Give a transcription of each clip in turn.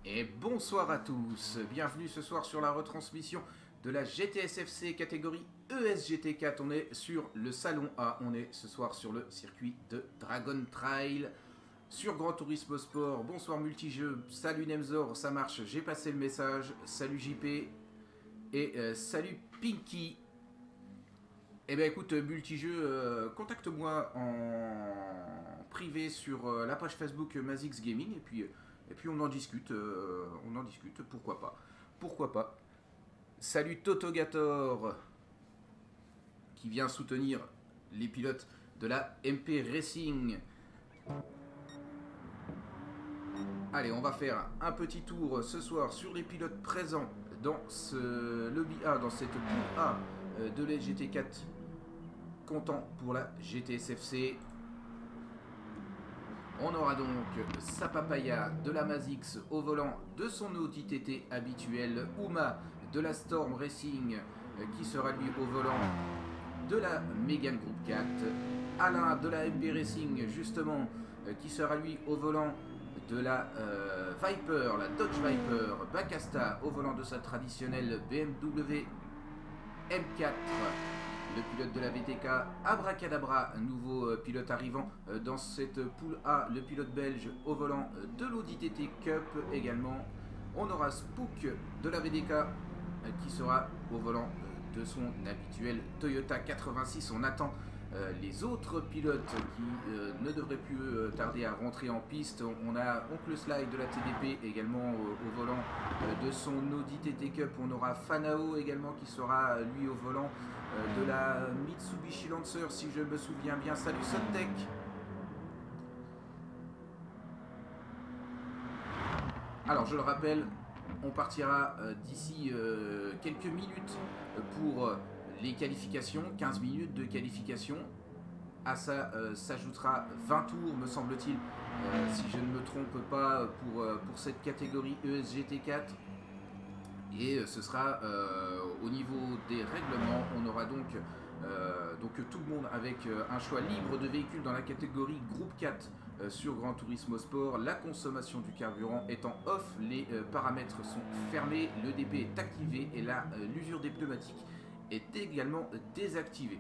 Et bonsoir à tous, bienvenue ce soir sur la retransmission de la GTSFC catégorie ESGT4. On est sur le salon A, on est ce soir sur le circuit de Dragon Trail sur Gran Turismo Sport. Bonsoir Multijeux, salut Nemzor, ça marche, j'ai passé le message, salut JP et salut Pinky. Eh bien écoute Multijeux, contacte-moi en privé sur la page Facebook Mazix Gaming et puis on en discute, pourquoi pas. Pourquoi pas. Salut Totogator qui vient soutenir les pilotes de la MP Racing. Allez, on va faire un petit tour ce soir sur les pilotes présents dans ce lobby A, dans cette poule A de la GT4 comptant pour la GTSFC. On aura donc Sapapaya de la Mazix au volant de son Audi TT habituel, Uma de la Storm Racing qui sera lui au volant de la Mégane Group 4, Alain de la MP Racing justement qui sera lui au volant de la Viper, la Dodge Viper, Bacasta au volant de sa traditionnelle BMW M4. Le pilote de la VTK, Abracadabra, nouveau pilote arrivant dans cette poule A, le pilote belge au volant de l'Audi TT Cup également. On aura Spook de la VDK qui sera au volant de son habituel Toyota 86. On attend les autres pilotes qui ne devraient plus tarder à rentrer en piste. On a Oncle Slide de la TDP également au volant de son Audi TT Cup. On aura Fanao également qui sera lui au volant de la Mitsubishi Lancer si je me souviens bien. Salut Suntech. Alors je le rappelle, on partira d'ici quelques minutes pour les qualifications, 15 minutes de qualification. À ça s'ajoutera 20 tours me semble-t-il, si je ne me trompe pas, pour cette catégorie ESGT4. Et ce sera au niveau des règlements, on aura donc tout le monde avec un choix libre de véhicules dans la catégorie groupe 4 sur Gran Turismo Sport. La consommation du carburant étant off, les paramètres sont fermés, le DP est activé et l'usure des pneumatiques est également désactivée.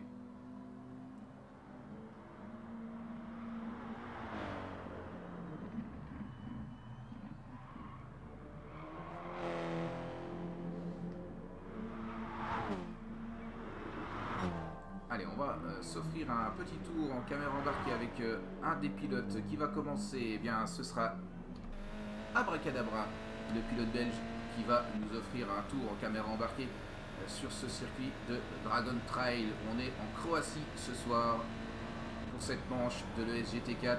Allez, on va s'offrir un petit tour en caméra embarquée avec un des pilotes qui va commencer. Eh bien, ce sera Abracadabra, le pilote belge, qui va nous offrir un tour en caméra embarquée sur ce circuit de Dragon Trail. On est en Croatie ce soir pour cette manche de l'ESGT4.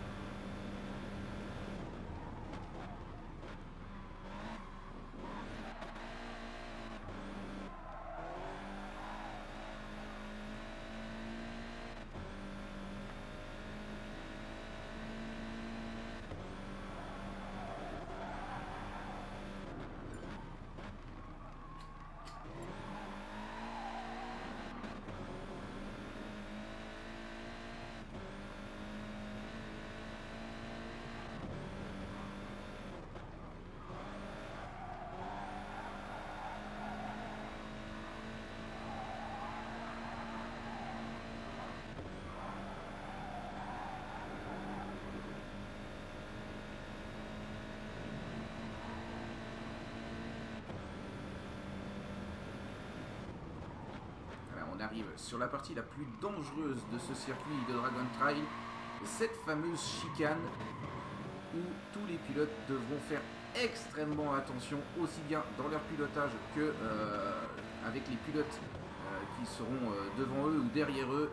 On arrive sur la partie la plus dangereuse de ce circuit de Dragon Trail, cette fameuse chicane où tous les pilotes devront faire extrêmement attention, aussi bien dans leur pilotage que avec les pilotes qui seront devant eux ou derrière eux.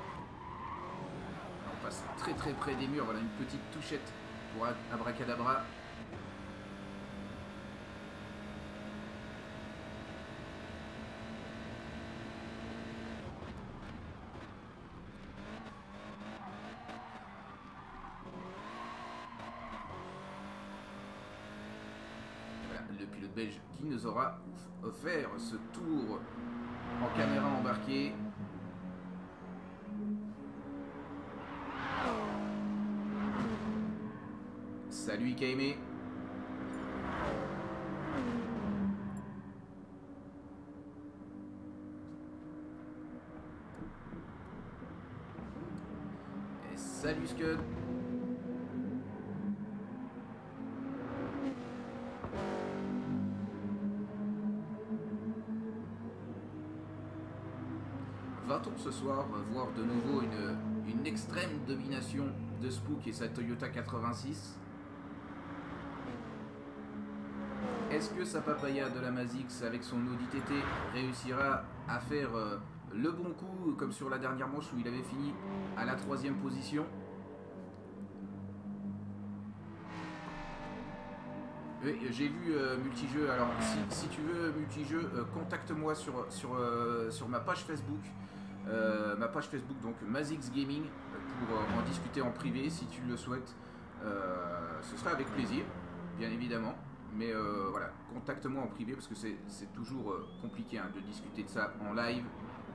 On passe très près des murs. Voilà une petite touchette pour Abracadabra. Le pilote belge qui nous aura offert ce tour en caméra embarquée. Salut IKM. Salut Scud. Va-t-on ce soir voir de nouveau une extrême domination de Spook et sa Toyota 86? Est-ce que sa papaya de la Mazix avec son Audi TT réussira à faire le bon coup comme sur la dernière manche où il avait fini à la 3e position? Oui, j'ai vu multijeu. Alors si tu veux multijeu, contacte-moi sur ma page Facebook. Donc Mazix Gaming, pour en discuter en privé si tu le souhaites. Ce serait avec plaisir, bien évidemment. Mais voilà, contacte-moi en privé parce que c'est toujours compliqué de discuter de ça en live.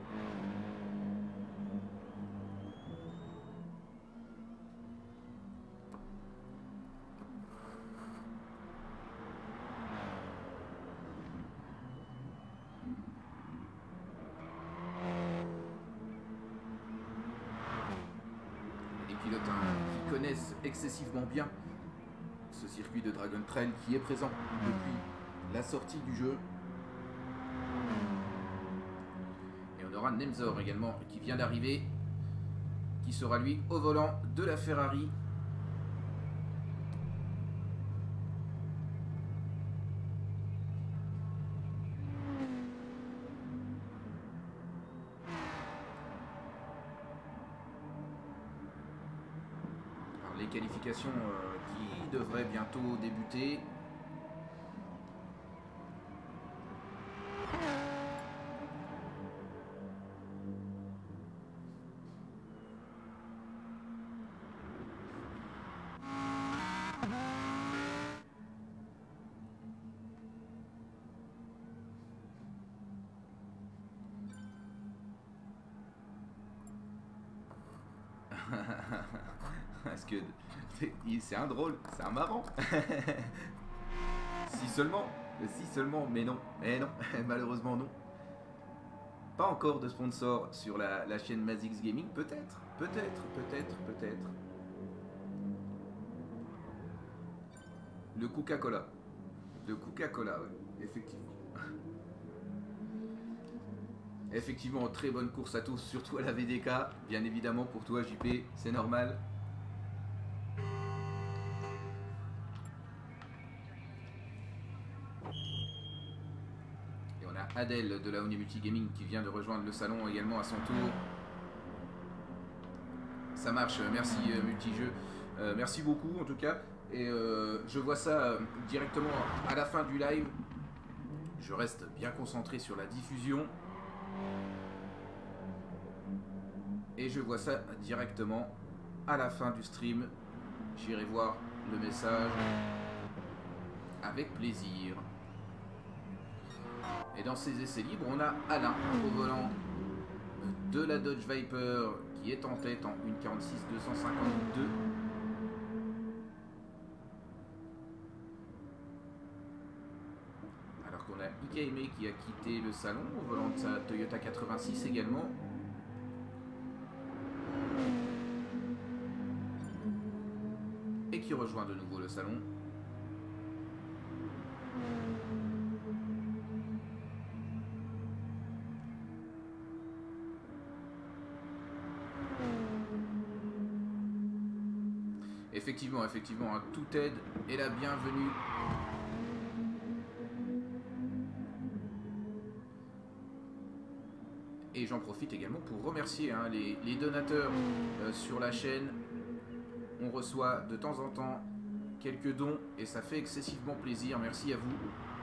Les pilotes qui connaissent excessivement bien ce circuit de Dragon Trail qui est présent depuis la sortie du jeu. Et on aura Nemzor également qui vient d'arriver, qui sera lui au volant de la Ferrari. Alors, les qualifications qui devraient bientôt débuter. Parce que c'est un drôle, c'est un marrant. Si seulement, mais non, malheureusement non. Pas encore de sponsor sur la chaîne Mazix Gaming, peut-être. Le Coca-Cola. Ouais, effectivement. Effectivement, très bonne course à tous, surtout à la VDK. Bien évidemment pour toi JP, c'est normal. Et on a Adèle de la Oni Multi Gaming qui vient de rejoindre le salon également à son tour. Ça marche, merci Multijeu. Merci beaucoup en tout cas. Et je vois ça directement à la fin du live. Je reste bien concentré sur la diffusion. Et je vois ça directement à la fin du stream. J'irai voir le message avec plaisir. Et dans ces essais libres, on a Alain au volant de la Dodge Viper qui est en tête en 1:46.252. Alors qu'on a Ikaime qui a quitté le salon au volant de sa Toyota 86 également. Et qui rejoint de nouveau le salon. Effectivement, toute aide est la bienvenue. Et j'en profite également pour remercier les donateurs sur la chaîne. On reçoit de temps en temps quelques dons et ça fait excessivement plaisir. Merci à vous.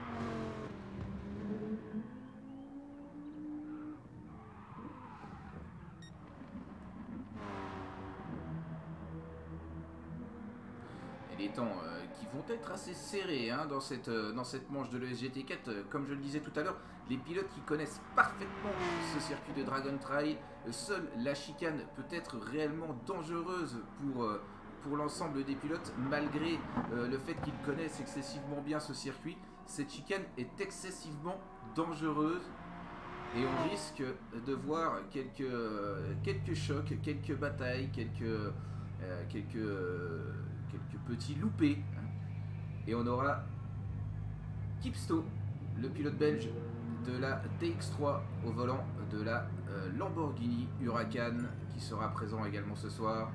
Les temps qui vont être assez serrés dans cette manche de l'ESGT4. Comme je le disais tout à l'heure, les pilotes qui connaissent parfaitement ce circuit de Dragon Trail, seule la chicane peut être réellement dangereuse pour l'ensemble des pilotes, malgré le fait qu'ils connaissent excessivement bien ce circuit. Cette chicane est excessivement dangereuse et on risque de voir quelques chocs, quelques batailles, quelques petits loupés. Hein. Et on aura Kipsto, le pilote belge de la TX3 au volant de la Lamborghini Huracan qui sera présent également ce soir.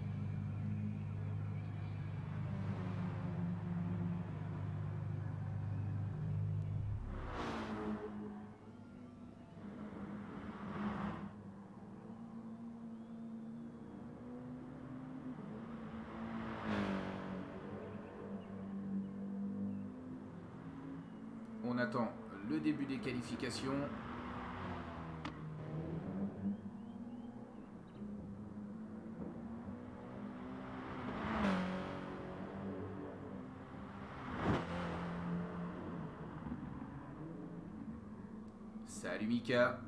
On attend le début des qualifications. Salut Mika.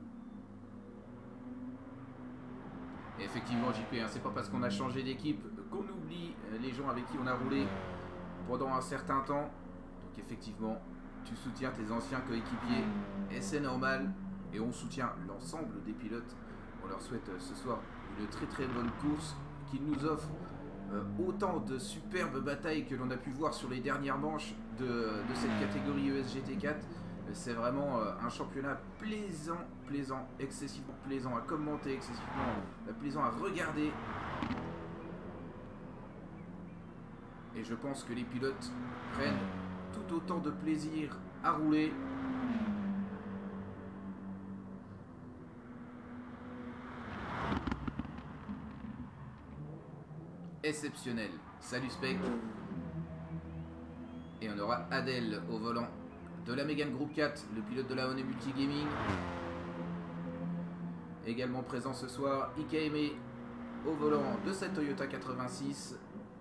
Et effectivement JP, hein, c'est pas parce qu'on a changé d'équipe qu'on oublie les gens avec qui on a roulé pendant un certain temps. Donc effectivement, tu soutiens tes anciens coéquipiers et c'est normal. Et on soutient l'ensemble des pilotes. On leur souhaite ce soir une très très bonne course qui nous offre autant de superbes batailles que l'on a pu voir sur les dernières manches de cette catégorie ESGT4. C'est vraiment un championnat plaisant, excessivement plaisant à commenter, excessivement plaisant à regarder. Et je pense que les pilotes prennent tout autant de plaisir à rouler. Exceptionnel. Salut Spec. Et on aura Adèle au volant de la Mégane Group 4, le pilote de la Honey Multigaming. Également présent ce soir, Ikaeme au volant de cette Toyota 86.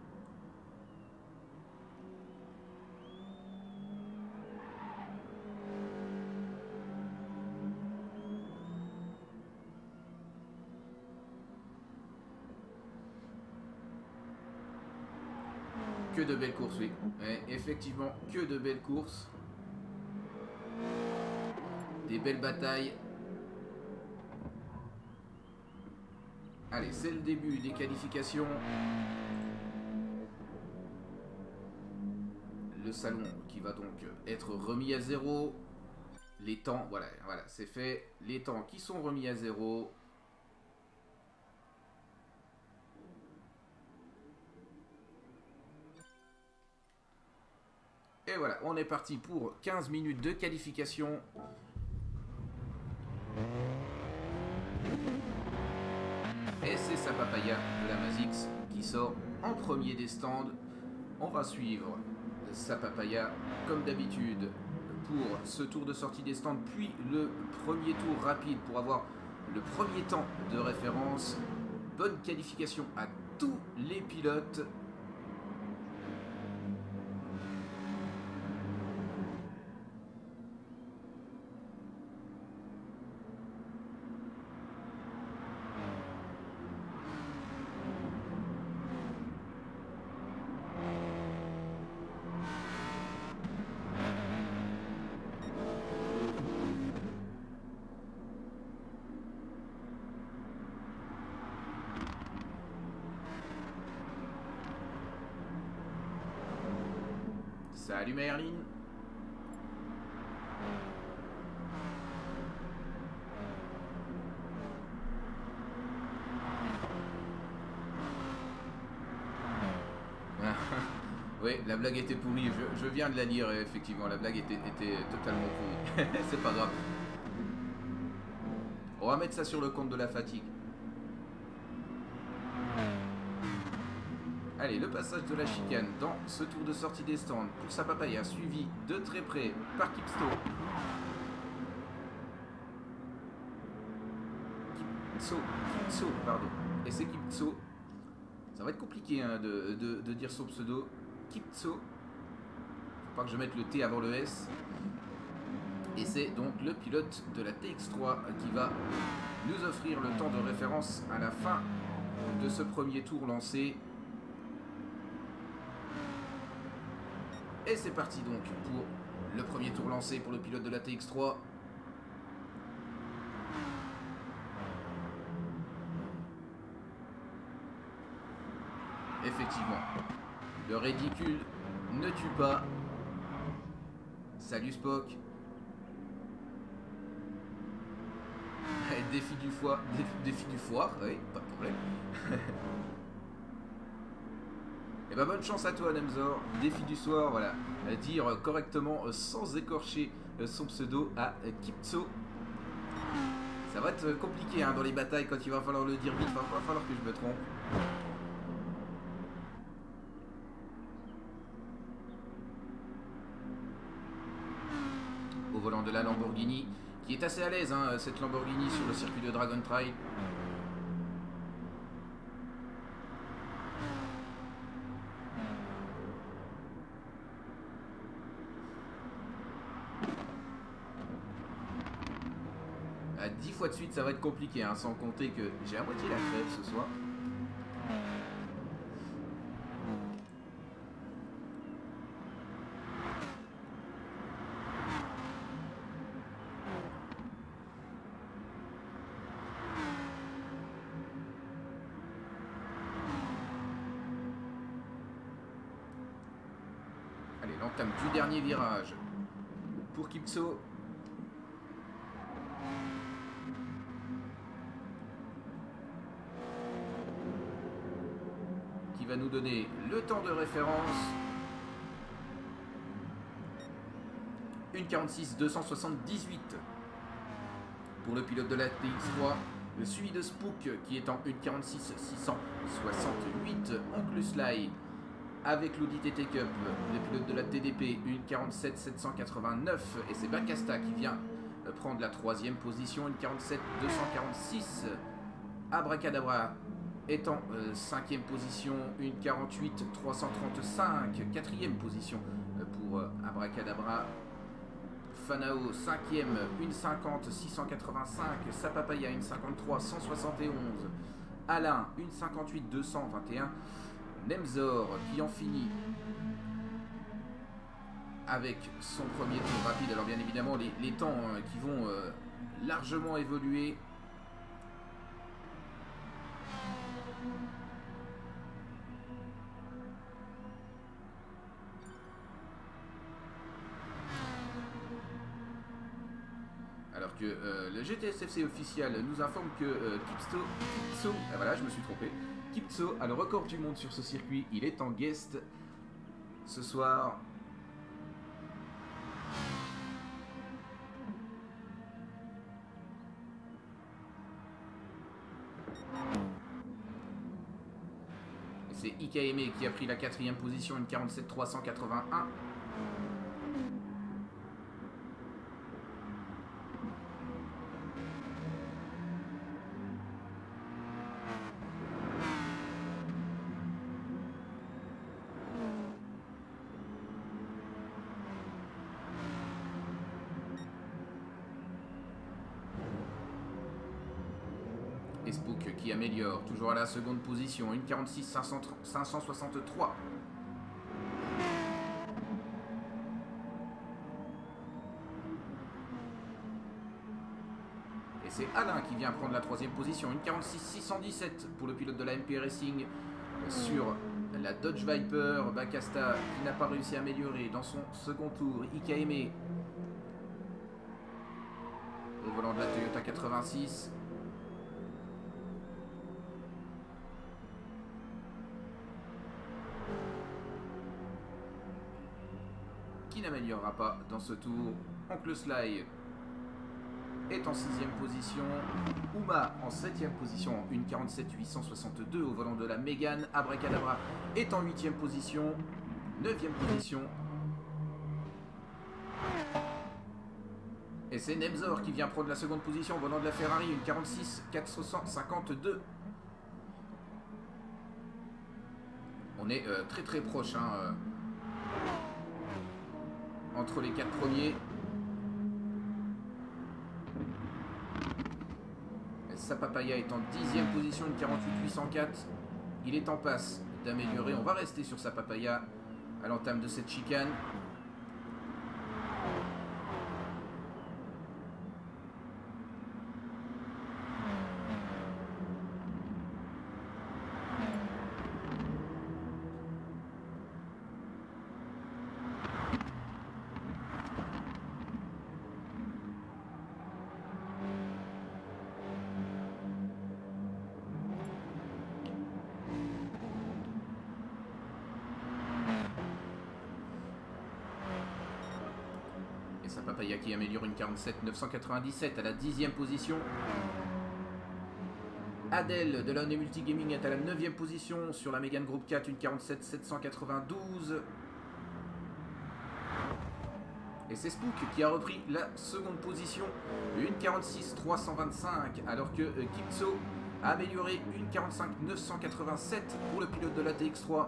Que de belles courses, oui. Ouais, effectivement, que de belles courses. Des belles batailles. Allez, c'est le début des qualifications. Le salon qui va donc être remis à zéro. Les temps, voilà, c'est fait. Les temps qui sont remis à zéro. Et voilà, on est parti pour 15 minutes de qualification. Et c'est Sapapaya de la Mazix qui sort en premier des stands. On va suivre Sapapaya comme d'habitude pour ce tour de sortie des stands, puis le premier tour rapide pour avoir le premier temps de référence. Bonne qualification à tous les pilotes. Salut Merlin. Oui, la blague était pourrie, je viens de la lire, effectivement, la blague était totalement pourrie. C'est pas grave. On va mettre ça sur le compte de la fatigue. Allez, le passage de la chicane dans ce tour de sortie des stands pour Sapapaya, suivi de très près par Kipsto. Kipso, pardon. Et c'est Kipso. Ça va être compliqué hein, de dire son pseudo. Kipso. Faut pas que je mette le T avant le S. Et c'est donc le pilote de la TX3 qui va nous offrir le temps de référence à la fin de ce premier tour lancé. Et c'est parti donc pour le premier tour lancé pour le pilote de la TX3. effectivement. Le ridicule ne tue pas. Salut Spock. Défi du foire, oui, pas de problème. Et bah bonne chance à toi Nemzor. Défi du soir, voilà. Dire correctement sans écorcher son pseudo à Kiptso. Ça va être compliqué hein, dans les batailles quand il va falloir le dire vite, il va falloir que je me trompe. Au volant de la Lamborghini, qui est assez à l'aise, hein, cette Lamborghini sur le circuit de Dragon Trail. À 10 fois de suite, ça va être compliqué, hein, sans compter que j'ai à moitié la crève ce soir. Allez, l'entame du dernier virage pour Kiptso. Va nous donner le temps de référence. 1:46 278 pour le pilote de la TX3, le suivi de Spook qui est en 1:46 668. Oncle Sly avec l'Audi TT Cup, le pilote de la TDP 1:47 789 et c'est Bacasta qui vient prendre la troisième position 1:47 246. Abracadabra est en 5e position, 1:48 335, 4e position pour Abracadabra. Fanao 5e, 1:50 685, Sapapaya 1:53 171, Alain 1:58 221, Nemzor qui en finit avec son premier tour rapide. Alors bien évidemment les temps qui vont largement évoluer. Alors que le GTSFC officiel nous informe que Kiptso, voilà, je me suis trompé. Kiptso a le record du monde sur ce circuit. Il est en guest ce soir. C'est Ikaeme qui a pris la 4e position, 1:47 381. Et Spook qui améliore, toujours à la seconde position, 1:46 563. Et c'est Alain qui vient prendre la troisième position, 1:46 617 pour le pilote de la MP Racing sur la Dodge Viper. Bacasta qui n'a pas réussi à améliorer dans son second tour. Ikaeme au volant de la Toyota 86. Qui n'améliorera pas dans ce tour. Oncle Sly est en 6e position. Uma en 7e position, 1:47 862 au volant de la Mégane. Abracadabra est en 8e position. 9e position. Et c'est Nemzor qui vient prendre la seconde position au volant de la Ferrari, 1:46 452. On est très très proche hein, entre les 4 premiers. Sapapaya est en 10e position, 1:48 804. Il est en passe d'améliorer. On va rester sur Sapapaya à l'entame de cette chicane. Et sa Papaya qui améliore une 47 997 à la 10e position. Adèle de la One Multigaming est à la 9e position sur la Mégane Group 4, une 47 792. Et c'est Spook qui a repris la seconde position, une 46 325, alors que Kipso a amélioré une 45 987 pour le pilote de la TX3.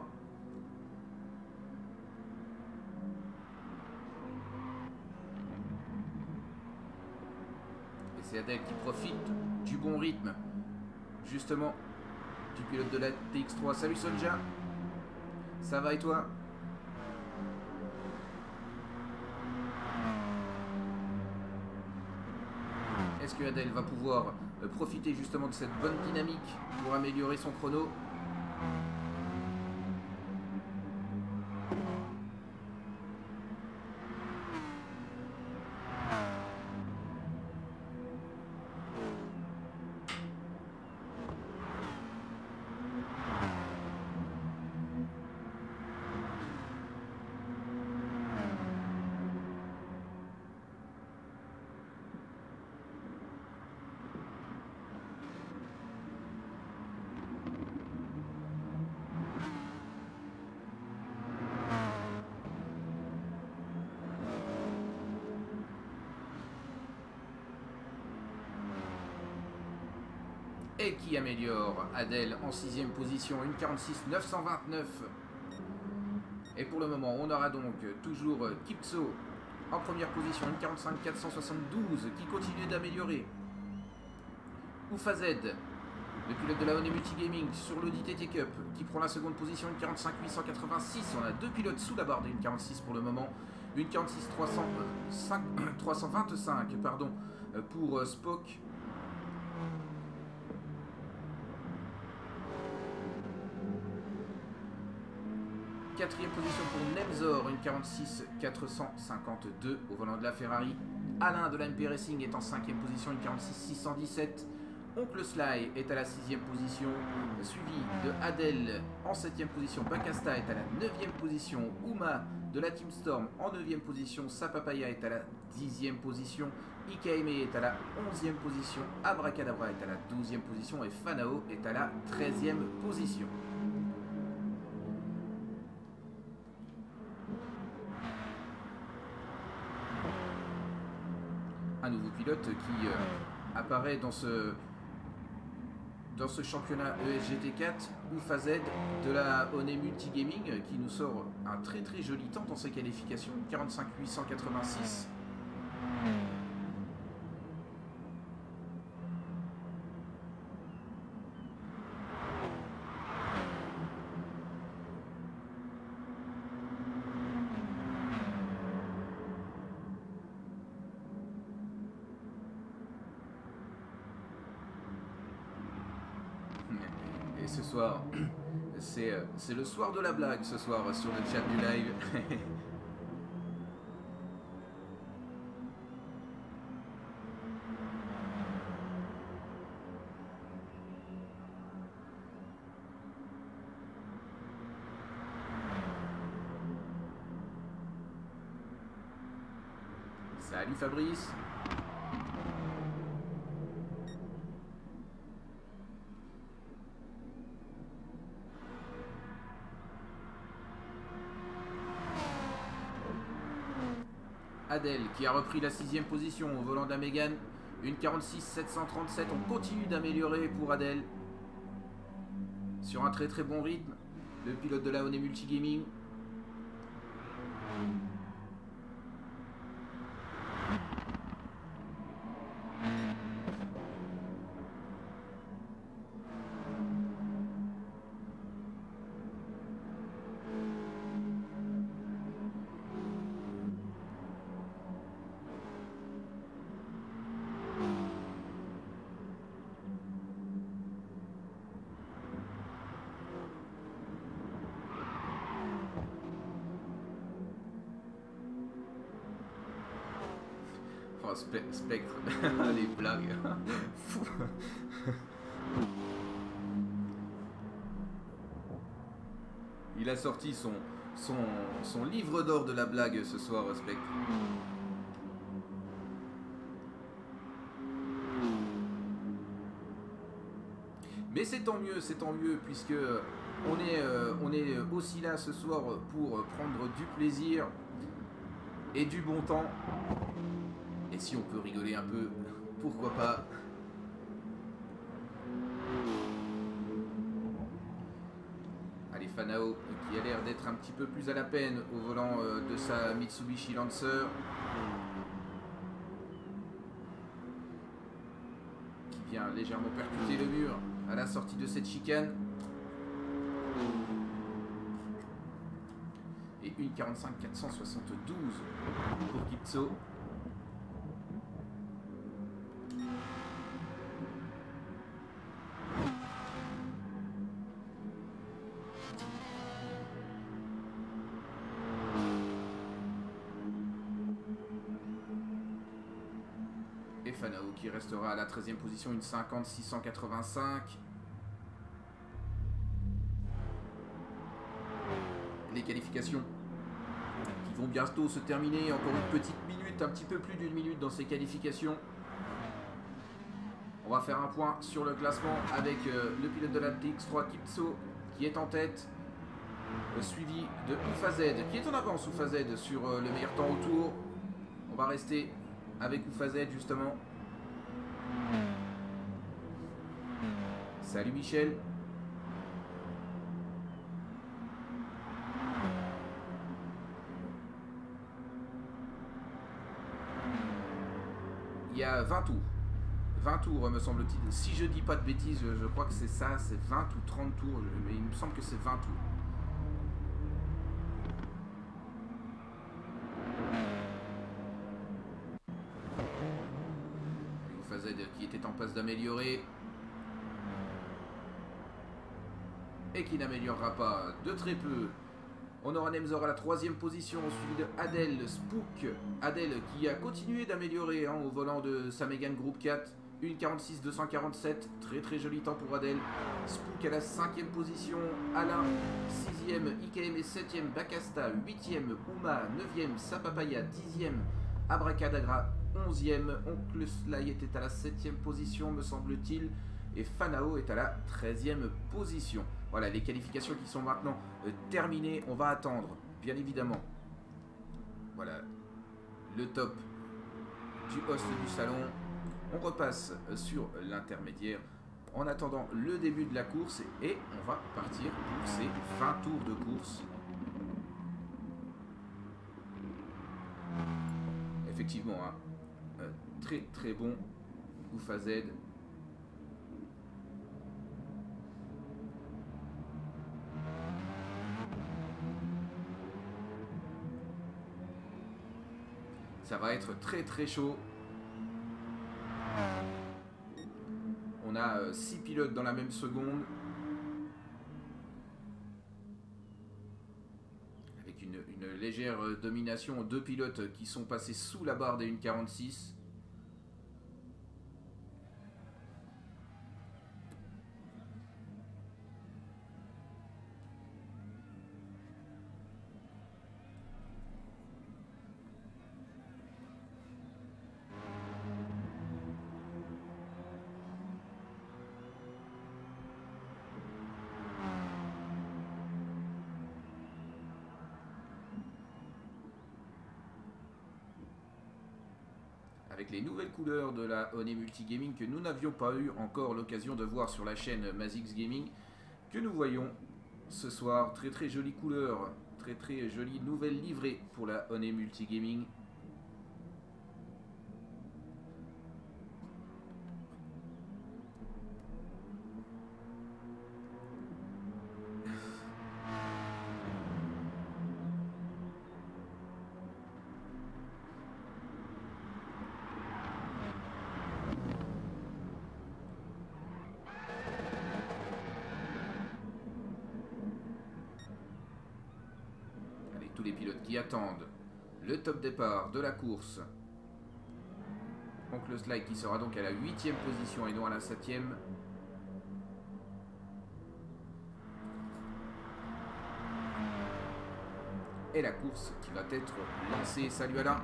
Et c'est Adèle qui profite du bon rythme, justement, du pilote de la TX3. Salut Sonja, ça va et toi? Est-ce que Adèle va pouvoir profiter justement de cette bonne dynamique pour améliorer son chrono? Et qui améliore Adèle en 6e position, une 46 929. Et pour le moment, on aura donc toujours Kipso en première position, une 45 472 qui continue d'améliorer. Oufazed, le pilote de la One Multigaming sur l'Audi TT Cup, qui prend la seconde position, une 45 886. On a deux pilotes sous la barre d'une 46 pour le moment, une 46 325 pardon, pour Spock. Quatrième position pour Nemzor, une 46 452 au volant de la Ferrari. Alain de la MP Racing est en 5e position, une 46 617. Oncle Sly est à la 6e position, suivi de Adèle en 7e position. Bakasta est à la 9e position. Uma de la Team Storm en 9e position. Sapapaya est à la 10e position. Ikaime est à la 11e position. Abracadabra est à la 12e position. Et Fanao est à la 13e position. Un nouveau pilote qui apparaît dans ce championnat ESGT4, Oufazed de la One Multigaming, qui nous sort un très très joli temps dans ses qualifications, 45 886. Et ce soir, c'est le soir de la blague ce soir sur le chat du live. Salut Fabrice. Adèle qui a repris la 6e position au volant de la Mégane, une 46 737. On continue d'améliorer pour Adèle sur un très très bon rythme, le pilote de la One Multigaming. Oh, Spectre, les blagues. Il a sorti son livre d'or de la blague ce soir, Spectre. Mais c'est tant mieux, puisque on est aussi là ce soir pour prendre du plaisir et du bon temps. Et si on peut rigoler un peu, pourquoi pas. Allez, Fanao qui a l'air d'être un petit peu plus à la peine au volant de sa Mitsubishi Lancer. Qui vient légèrement percuter le mur à la sortie de cette chicane. Et une 45 472 pour Gipso. Et Fanao qui restera à la 13e position, une 50 685. Les qualifications qui vont bientôt se terminer. Encore une petite minute, un petit peu plus d'une minute dans ces qualifications. On va faire un point sur le classement avec le pilote de la TX3 Gipso qui est en tête, suivi de Ufazed qui est en avance. Ufazed sur le meilleur temps au tour. On va rester avec Ufazed justement. Salut Michel. Il y a 20 tours. 20 tours me semble-t-il. Si je dis pas de bêtises, je crois que c'est ça, c'est 20 ou 30 tours, mais il me semble que c'est 20 tours. Ufazed qui était en passe d'améliorer. Et qui n'améliorera pas de très peu. On aura Nemzor à la 3e position, suivi de Adel Spook. Adel qui a continué d'améliorer au volant de sa Mégane Group 4. Une 46 247, très joli temps pour Adel. Spook à la 5e position, Alain 6e, IKM et 7e, Bakasta 8e, Uma 9e, Sapapaya 10e, Abracadabra 11e, Oncle Sly était à la 7e position me semble-t-il, et Fanao est à la 13e position. Voilà les qualifications qui sont maintenant terminées. On va attendre, bien évidemment. Voilà le top du host du salon. On repasse sur l'intermédiaire en attendant le début de la course et on va partir pour ces 20 tours de course. Effectivement, hein, très bon Ufazed. Ça va être très chaud. On a 6 pilotes dans la même seconde. Avec une légère domination. 2 pilotes qui sont passés sous la barre des 1,46. Avec les nouvelles couleurs de la Honey Multigaming que nous n'avions pas eu encore l'occasion de voir sur la chaîne Mazix Gaming, que nous voyons ce soir. Très jolie couleur, très jolie nouvelle livrée pour la Honey Multigaming. Tous les pilotes qui attendent le top départ de la course. Oncle Sly qui sera donc à la 8e position et non à la 7e. Et la course qui va être lancée. Salut Alain.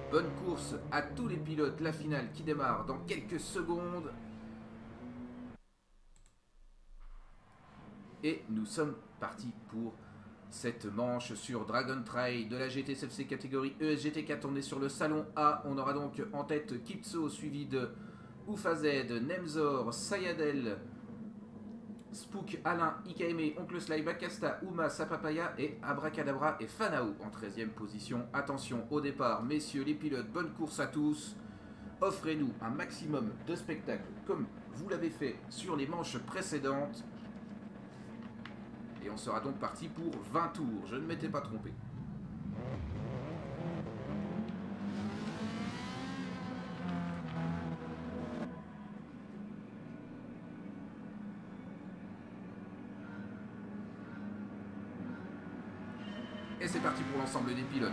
Bonne course à tous les pilotes, la finale qui démarre dans quelques secondes. Et nous sommes partis pour cette manche sur Dragon Trail de la GTSFC catégorie ESGT4. On est sur le salon A. On aura donc en tête Kipso, suivi de Oufazed, Nemzor, Sayadel, Spook, Alain, IKM, Oncle Sly, Bakasta, Uma, Sapapaya et Abracadabra et Fanao en 13e position. Attention au départ, messieurs les pilotes, bonne course à tous. Offrez-nous un maximum de spectacle comme vous l'avez fait sur les manches précédentes. Et on sera donc parti pour 20 tours, je ne m'étais pas trompé. Et c'est parti pour l'ensemble des pilotes.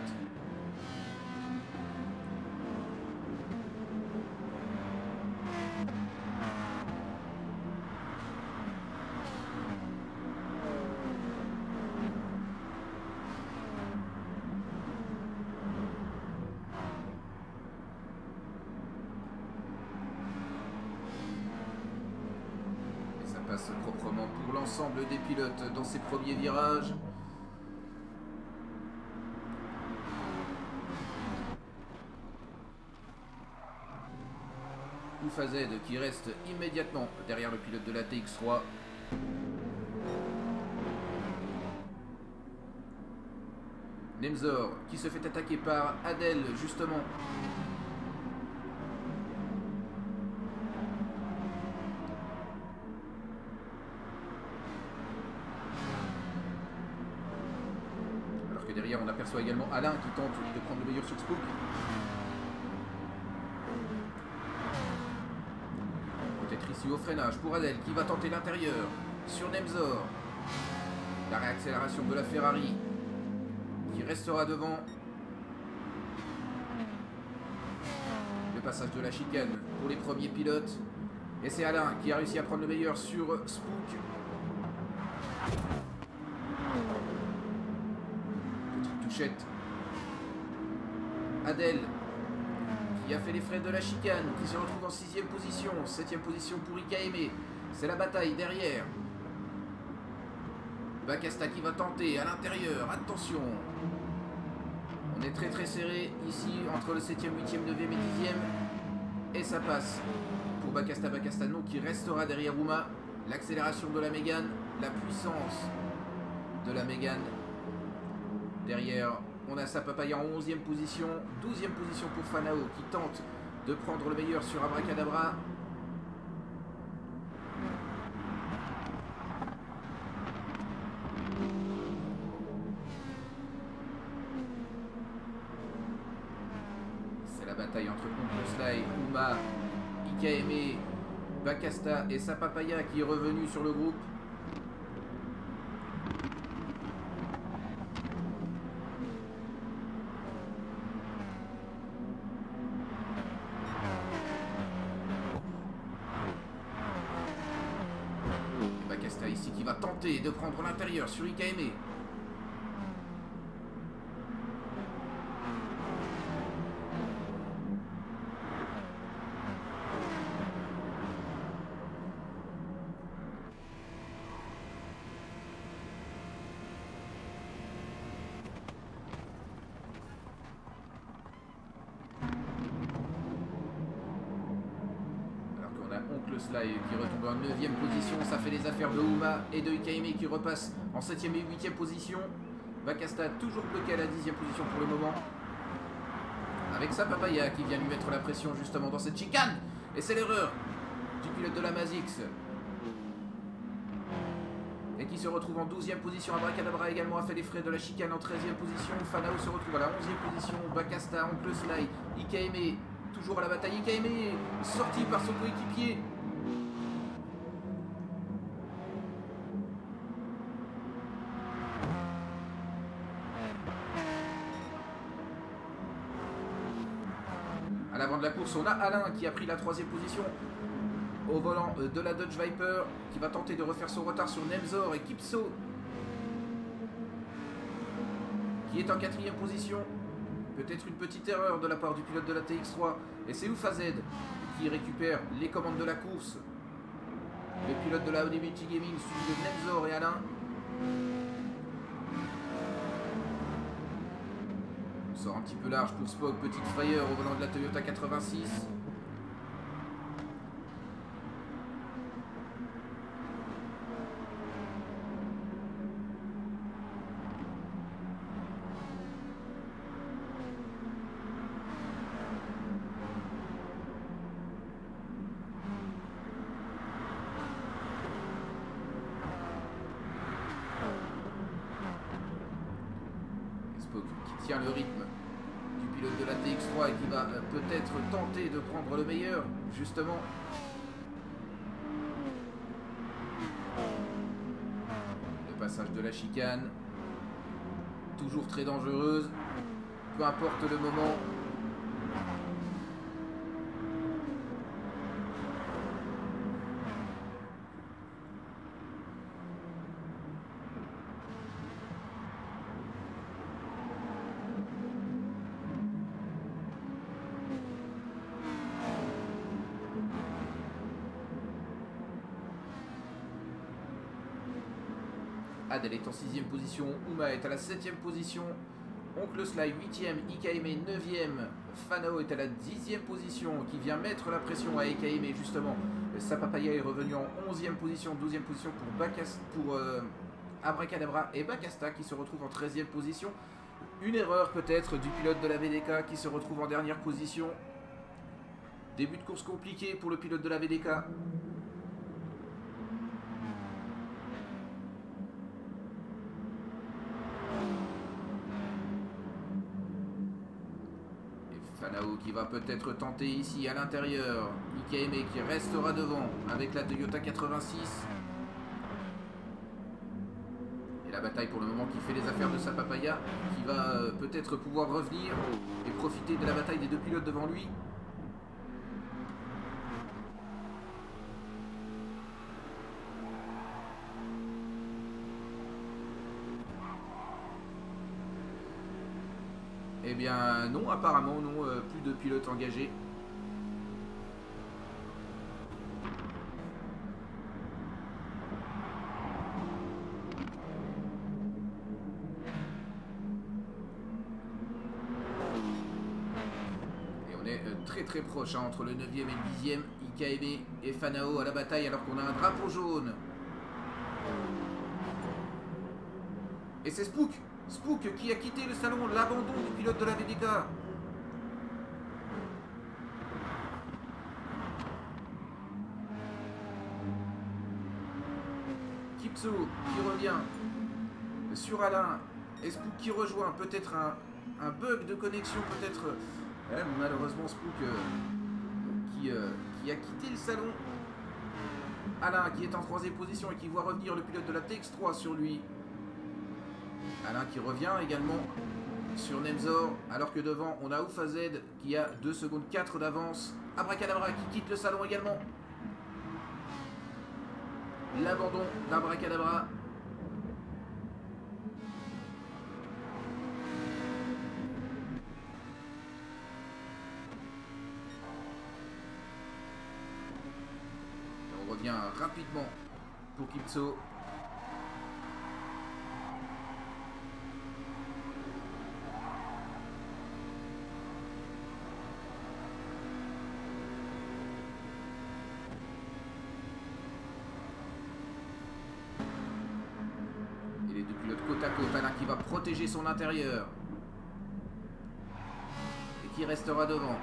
Et ça passe proprement pour l'ensemble des pilotes dans ces premiers virages. Oufazed qui reste immédiatement derrière le pilote de la TX3. Nemzor qui se fait attaquer par Adel justement. Alors que derrière on aperçoit également Alain qui tente de prendre le meilleur sur Spook. Peut-être ici au freinage pour Adel qui va tenter l'intérieur sur Nemzor. La réaccélération de la Ferrari qui restera devant. Le passage de la chicane pour les premiers pilotes. Et c'est Alain qui a réussi à prendre le meilleur sur Spook. Petite touchette. Adel qui a fait les frais de la chicane, qui se retrouve en 6e position, 7e position pour IKM. C'est la bataille derrière. Bakasta qui va tenter à l'intérieur, attention. On est très très serré ici entre le 7e, 8e, 9e et 10e. Et ça passe pour Bakasta, Bakasta non qui restera derrière Uma. L'accélération de la Mégane, la puissance de la Mégane. Derrière, on a Sapapaya en 11e position, 12e position pour Fanao qui tente de prendre le meilleur sur Abracadabra. C'est la bataille entre Oncle Sly, Uma, IKM, Bakasta et Sapapaya qui est revenu sur le groupe. Bakasta ici qui va tenter de prendre l'intérieur sur IKM. Oncle Sly qui retombe en 9e position, ça fait les affaires de Uma et de IKM qui repasse en 7e et 8e position. Bakasta toujours bloqué à la 10e position pour le moment. Avec Sapapaya qui vient lui mettre la pression justement dans cette chicane. Et c'est l'erreur du pilote de la Mazix. Et qui se retrouve en 12e position. Abracadabra également a fait les frais de la chicane en 13e position. Fanao se retrouve à la 11e position. Bakasta, Oncle Sly, IKM toujours à la bataille. IKM sorti par son coéquipier. À l'avant de la course, on a Alain qui a pris la 3e position au volant de la Dodge Viper, qui va tenter de refaire son retard sur Nemzor et Kipso qui est en 4e position. Peut-être une petite erreur de la part du pilote de la TX3. Et c'est Oufazed qui récupère les commandes de la course. Le pilote de la Onibichi Gaming suivi de Nemzor et Alain. On sort un petit peu large pour Spock. Petite frayeur au volant de la Toyota 86. Qui tient le rythme du pilote de la TX3 et qui va peut-être tenter de prendre le meilleur, justement. Le passage de la chicane, toujours très dangereuse, peu importe le moment. Adel est en 6ème position, Uma est à la 7ème position, Oncle Sly 8ème, Ikaime 9ème, Fanao est à la 10ème position qui vient mettre la pression à Ikaime justement. Sapapaya est revenu en 11ème position, 12ème position pour Abracadabra et Bacasta qui se retrouvent en 13ème position. Une erreur peut-être du pilote de la VDK qui se retrouve en dernière position. Début de course compliqué pour le pilote de la VDK. Fanao qui va peut-être tenter ici à l'intérieur. Ikaime qui restera devant avec la Toyota 86. Et la bataille pour le moment qui fait les affaires de Sapapaya, qui va peut-être pouvoir revenir et profiter de la bataille des deux pilotes devant lui. Eh bien non, apparemment non, plus de pilotes engagés. Et on est très proche hein, entre le 9e et le 10e. Ikaime et Fanao à la bataille alors qu'on a un drapeau jaune. Et c'est Spook qui a quitté le salon, l'abandon du pilote de la VDK. Kipso qui revient sur Alain. Et Spook qui rejoint. Peut-être un bug de connexion, peut-être. Malheureusement Spook qui a quitté le salon. Alain qui est en 3e position et qui voit revenir le pilote de la TX3 sur lui. Alain qui revient également sur Nemzor, alors que devant on a Oufazed qui a 2 secondes 4 d'avance. Abracadabra qui quitte le salon également. L'abandon d'Abracadabra. On revient rapidement pour Kipso. Alain qui va protéger son intérieur et qui restera devant.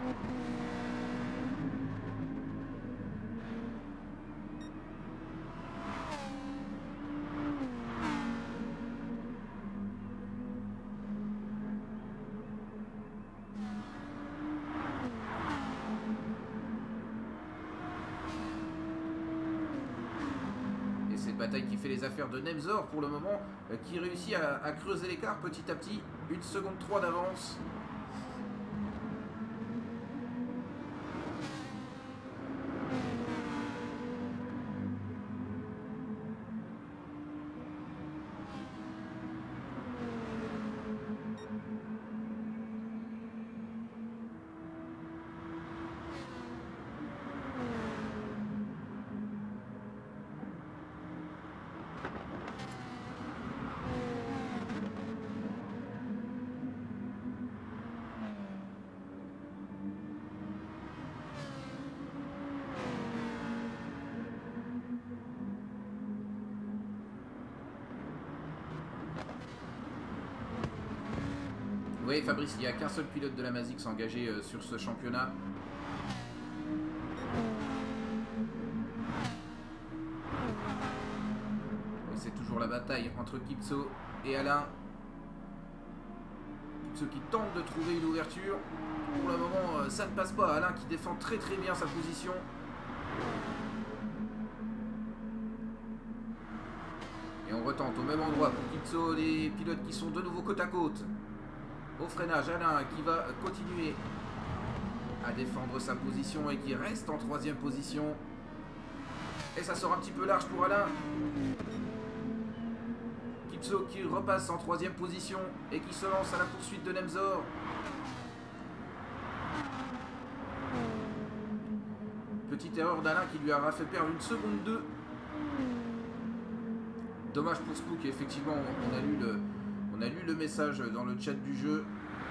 Bataille qui fait les affaires de Nemzor pour le moment, qui réussit à creuser l'écart petit à petit. 1 seconde 3 d'avance. Oui, Fabrice, il n'y a qu'un seul pilote de la Mazix engagé sur ce championnat. Et c'est toujours la bataille entre Kipso et Alain. Kipso qui tente de trouver une ouverture. Pour le moment, ça ne passe pas. Alain qui défend très très bien sa position. Et on retente au même endroit pour Kipso, les pilotes qui sont de nouveau côte à côte. Au freinage, Alain qui va continuer à défendre sa position et qui reste en 3e position. Et ça sort un petit peu large pour Alain. Kipso qui repasse en 3e position et qui se lance à la poursuite de Nemzor. Petite erreur d'Alain qui lui a fait perdre 1 seconde 2. Dommage pour Spook, effectivement, on a lu le message dans le chat du jeu.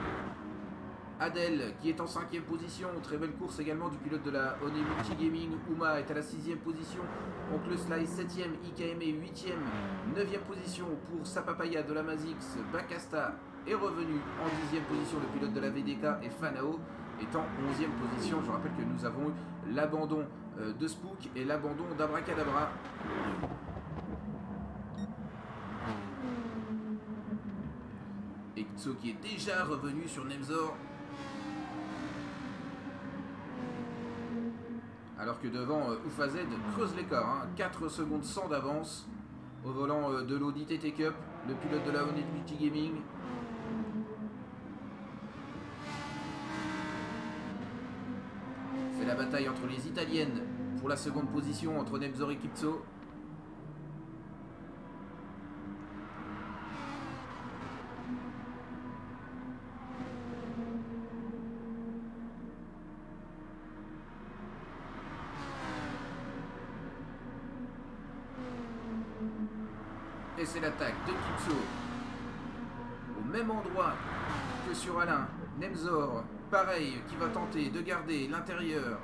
Adèle qui est en 5e position, très belle course également du pilote de la One Multi Gaming. Uma est à la 6e position, Oncle Sly 7e, IKM 8e, 9e position pour Sapapaya de la Mazix. Bakasta est revenu en 10e position, le pilote de la VDK, et Fanao est en 11e position. Je rappelle que nous avons eu l'abandon de Spook et l'abandon d'Abracadabra. Et Kipso qui est déjà revenu sur Nemzor. Alors que devant, Ufaz creuse l'écart, hein. 4 secondes 100 d'avance au volant de l'Audi TT Cup, le pilote de la One Multi Gaming. C'est la bataille entre les Italiennes pour la seconde position entre Nemzor et Kipso. Et c'est l'attaque de Kipso. Au même endroit que sur Alain. Nemzor, pareil, qui va tenter de garder l'intérieur.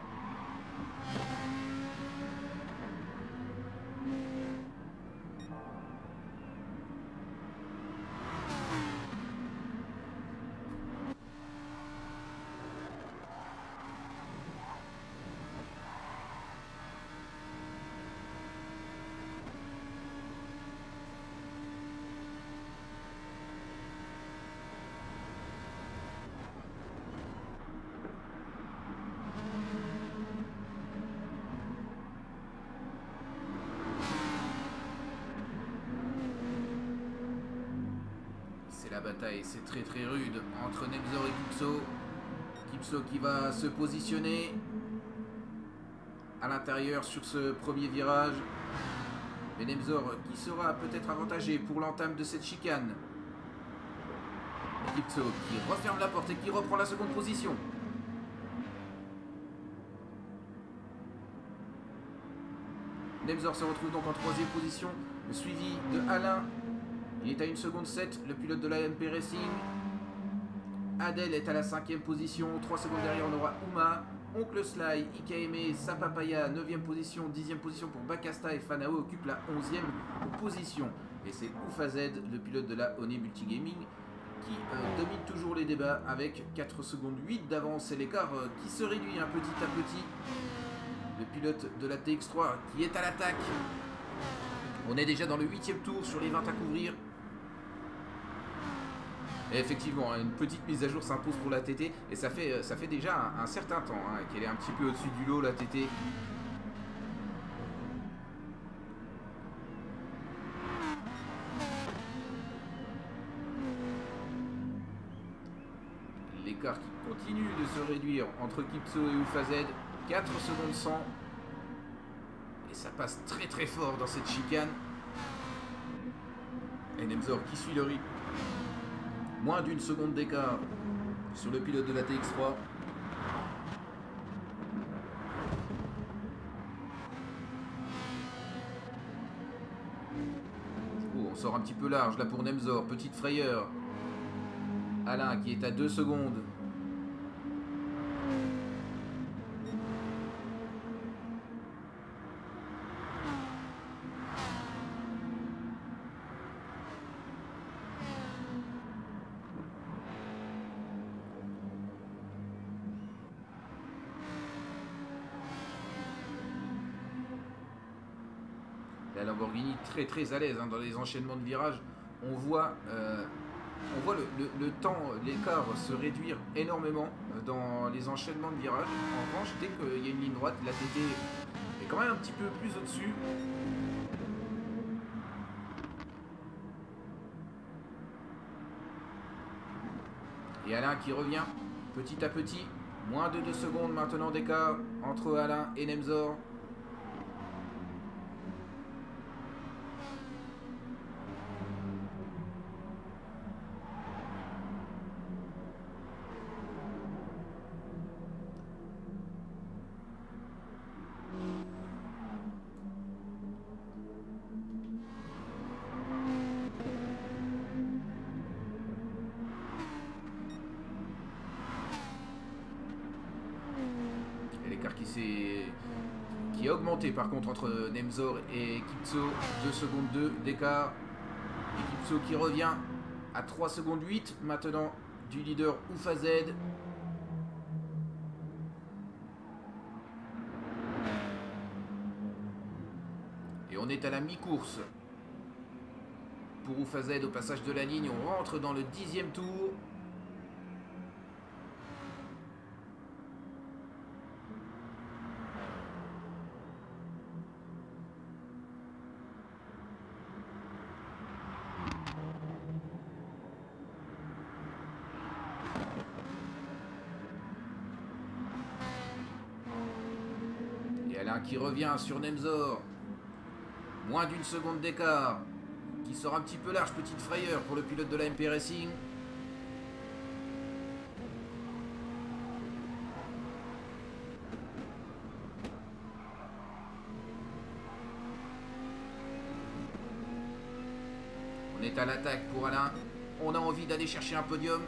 La bataille, c'est très très rude entre Nemzor et Kipso. Kipso qui va se positionner à l'intérieur sur ce premier virage. Mais Nemzor qui sera peut-être avantagé pour l'entame de cette chicane. Kipso qui referme la porte et qui reprend la seconde position. Nemzor se retrouve donc en 3e position, suivi de Alain. Il est à 1 seconde 7, le pilote de la MP Racing. Adèle est à la 5e position, 3 secondes derrière on aura Uma. Oncle Sly, IKM, Sapapaya, 9e position, 10e position pour Bakasta, et Fanao occupe la 11e position. Et c'est Ufaz, le pilote de la One Multi Gaming, qui domine toujours les débats avec 4 secondes 8 d'avance, et l'écart qui se réduit petit à petit. Le pilote de la TX3 qui est à l'attaque. On est déjà dans le 8e tour sur les 20 à couvrir. Et effectivement, une petite mise à jour s'impose pour la TT. Et ça fait déjà un certain temps qu'elle est un petit peu au-dessus du lot, la TT. L'écart qui continue de se réduire entre Kipso et Ufaz. 4 secondes 100. Et ça passe très très fort dans cette chicane. Et Nemzor qui suit le rythme. Moins d'1 seconde d'écart sur le pilote de la TX3. Oh, on sort un petit peu large là pour Nemzor. Petite frayeur. Alain qui est à 2 secondes. La Lamborghini très à l'aise hein, dans les enchaînements de virages. On voit le temps, l'écart se réduire énormément dans les enchaînements de virages. En revanche, dès qu'il y a une ligne droite, la TT est quand même un petit peu plus au-dessus. Et Alain qui revient petit à petit. Moins de 2 secondes maintenant d'écart entre Alain et Nemzor. Qui a augmenté par contre entre Nemzor et Kipso. 2 secondes 2 d'écart. Et Kipso qui revient à 3 secondes 8 maintenant du leader Oufazed. Et on est à la mi-course pour Oufazed au passage de la ligne. On rentre dans le 10e tour. Qui revient sur Nemzor. Moins d'une seconde d'écart. Qui sort un petit peu large. Petite frayeur pour le pilote de la MP Racing. On est à l'attaque pour Alain. On a envie d'aller chercher un podium.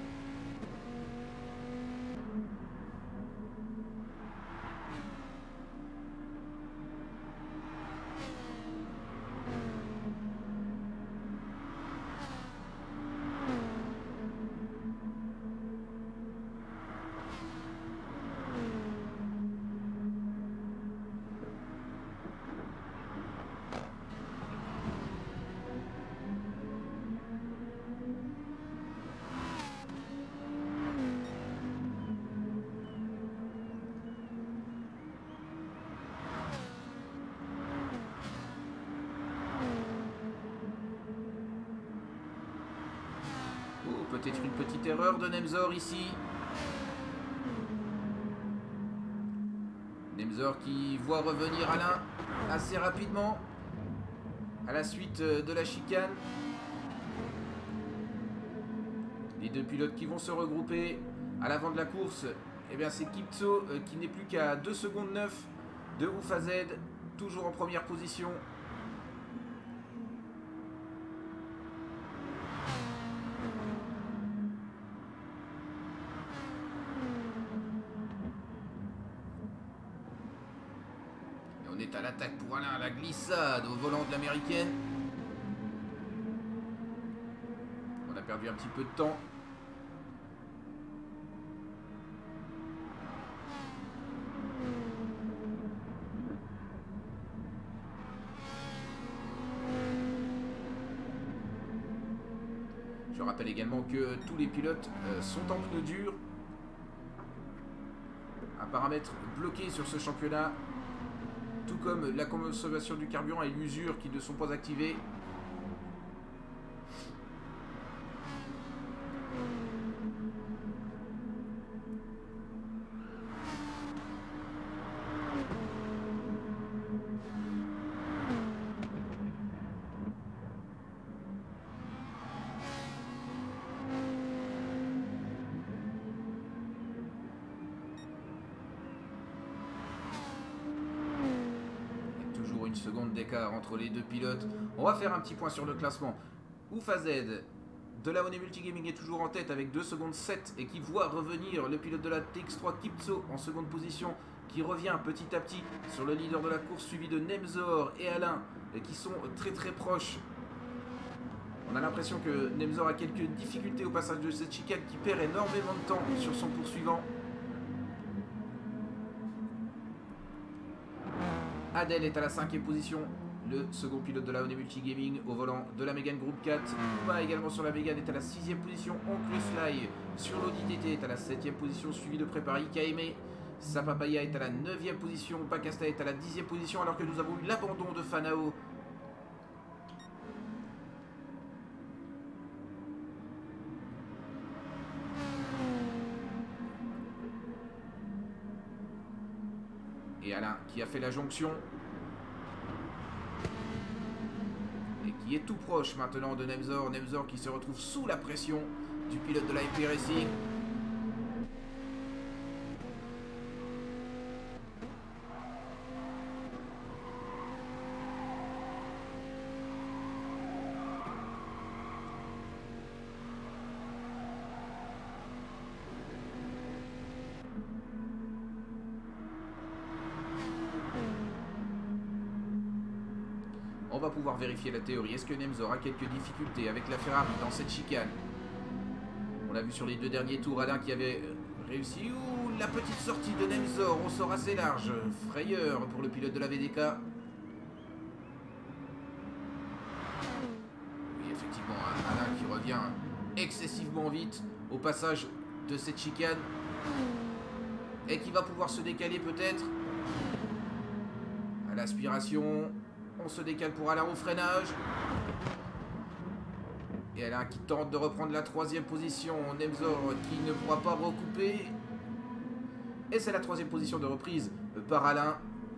Peut-être une petite erreur de Nemzor ici. Nemzor qui voit revenir Alain assez rapidement à la suite de la chicane. Les deux pilotes qui vont se regrouper à l'avant de la course. Eh bien c'est Kipso qui n'est plus qu'à 2 secondes 9 de Oufazed, toujours en première position. On est à l'attaque pour Alain, la glissade au volant de l'américaine. On a perdu un petit peu de temps. Je rappelle également que tous les pilotes sont en pneus durs. Un paramètre bloqué sur ce championnat. Tout comme la consommation du carburant et l'usure qui ne sont pas activés. Secondes d'écart entre les deux pilotes. On va faire un petit point sur le classement. Oufazed de la One Multigaming est toujours en tête avec 2 secondes 7 et qui voit revenir le pilote de la TX3 Kipso en seconde position, qui revient petit à petit sur le leader de la course, suivi de Nemzor et Alain et qui sont très proches. On a l'impression que Nemzor a quelques difficultés au passage de cette chicane, qui perd énormément de temps sur son poursuivant. Adel est à la 5e position. le second pilote de la One Multigaming au volant de la Mégane Group 4. Uma également sur la Mégane est à la 6ème position. Oncle Sly sur l'Audi TT est à la 7ème position, suivi de près par IKM. Sapapaya est à la 9ème position. Bacasta est à la 10ème position, alors que nous avons eu l'abandon de Fanao. Et Alain qui a fait la jonction. Et qui est tout proche maintenant de Nemzor. Nemzor qui se retrouve sous la pression du pilote de la MP Racing. On va pouvoir vérifier la théorie. Est-ce que Nemzor a quelques difficultés avec la Ferrari dans cette chicane? On l'a vu sur les 2 derniers tours, Alain qui avait réussi. Ouh, la petite sortie de Nemzor, on sort assez large. Frayeur pour le pilote de la VDK. Oui, effectivement, Alain qui revient excessivement vite au passage de cette chicane. Et qui va pouvoir se décaler peut-être. À l'aspiration. On se décale pour Alain au freinage. Et Alain qui tente de reprendre la 3ème position. Nemzor qui ne pourra pas recouper. Et c'est la 3ème position de reprise par Alain.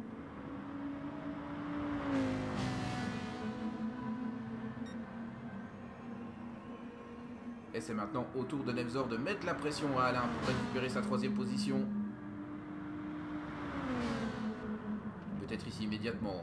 Et c'est maintenant au tour de Nemzor de mettre la pression à Alain pour récupérer sa 3ème position. Peut-être ici immédiatement.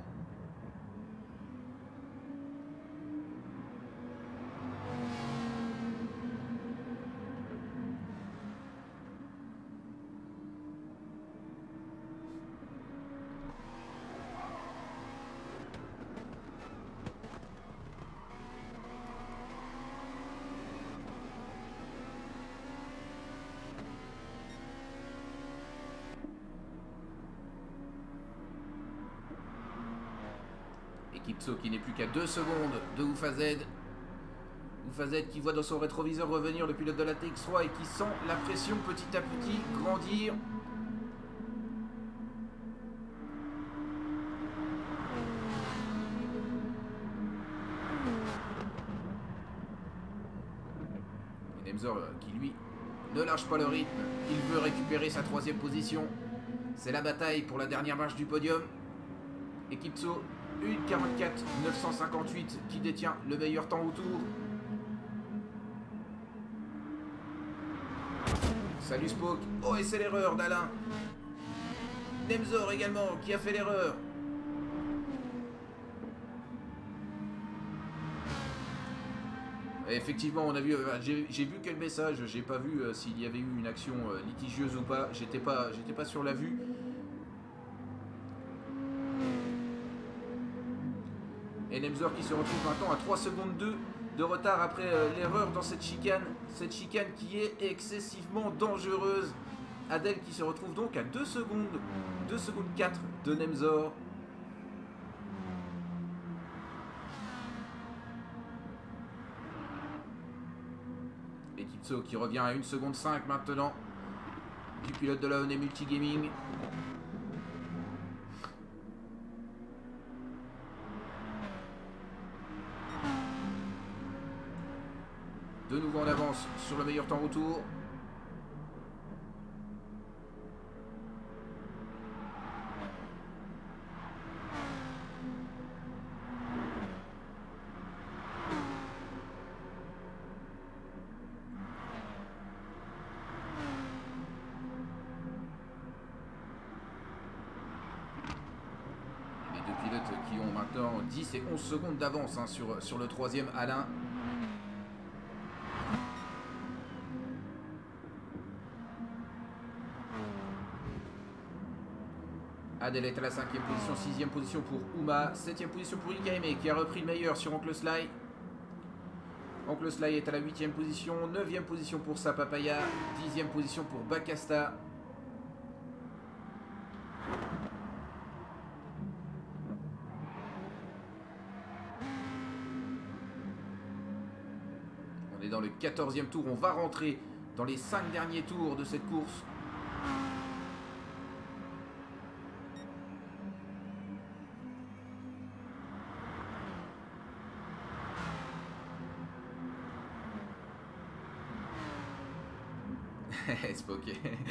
Kipso qui n'est plus qu'à 2 secondes de Oufazed. Oufazed qui voit dans son rétroviseur revenir le pilote de la TX3 et qui sent la pression petit à petit grandir. Et Nemzor qui lui ne lâche pas le rythme. Il veut récupérer sa 3ème position. C'est la bataille pour la dernière marche du podium. Et Kipso 1:44.958 qui détient le meilleur temps au tour. Salut Spock. Oh, et c'est l'erreur d'Alain. Nemzor également qui a fait l'erreur. Effectivement, on a vu, j'ai vu quel message, j'ai pas vu s'il y avait eu une action litigieuse ou pas. J'étais pas sur la vue. Et Nemzor qui se retrouve maintenant à 3 secondes 2 de retard après l'erreur dans cette chicane. Cette chicane qui est excessivement dangereuse. Adel qui se retrouve donc à 2 secondes 4 de Nemzor. Et Kipso qui revient à 1 seconde 5 maintenant du pilote de la One Multigaming. De nouveau en avance sur le meilleur temps retour. Les deux pilotes qui ont maintenant 10 et 11 secondes d'avance hein, sur le 3e Alain. Adel est à la 5e position, 6e position pour Uma, 7e position pour IKM qui a repris le meilleur sur Oncle Sly. Oncle Sly est à la 8e position, 9e position pour Sapapaya, 10e position pour Bacasta. est dans le 14e tour. On va rentrer dans les 5 derniers tours de cette course. C'est pas ok.